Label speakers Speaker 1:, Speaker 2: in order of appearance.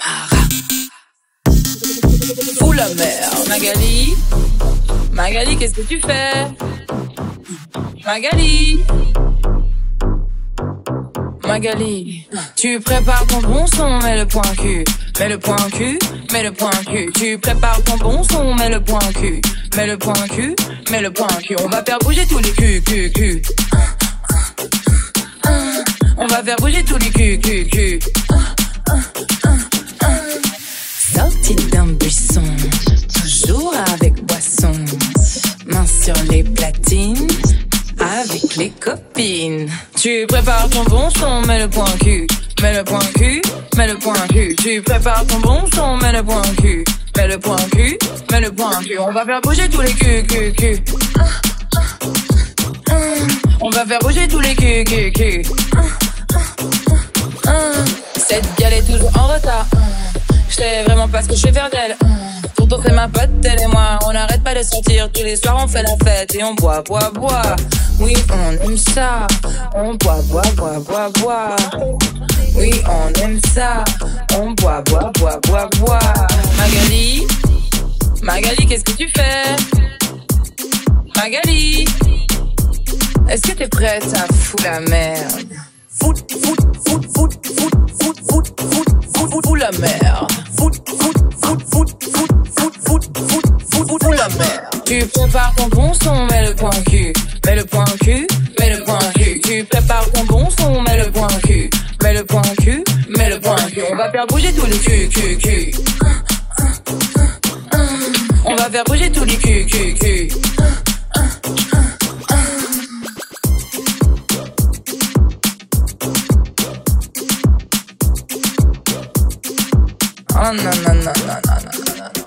Speaker 1: Fous la merde. Magali, Magali, qu'est-ce que tu fais? Magali, Magali, tu prépares ton bon son, mets le point cul, mets le point cul, mets le point cul. Tu prépares ton bon son, mets le point cul, mets le point cul, mets le point cul. On va faire bouger tous les culs. On va faire bouger tous les culs. Sorti d'un buisson, toujours avec boisson, main sur les platines, avec les copines. Tu prépares ton bon son, mets le point cul, mets le point cul, mets le point cul. Tu prépares ton bon son, mets le point cul, mets le point cul, mets le point cul. On va faire bouger tous les culs. On va faire bouger tous les culs. Cette gale est toujours en retard. Je sais vraiment pas ce que je vais faire d'elle. Pourtant c'est ma pote, elle et moi. On n'arrête pas de sortir, tous les soirs on fait la fête. Et on boit. Oui, on aime ça. On boit. Oui, on aime ça. On boit. Magali, qu'est-ce que tu fais? Magali, est-ce que t'es prête à foutre la merde? Fout la merde. Fout la merde. Tu prépares ton bon son, mets le point cul, mets le point cul, mets le point cul. Tu prépares ton bon son, mets le point cul, mets le point cul, mets le point cul. On va faire bouger tous les culs. On va faire bouger tous les culs. Oh non.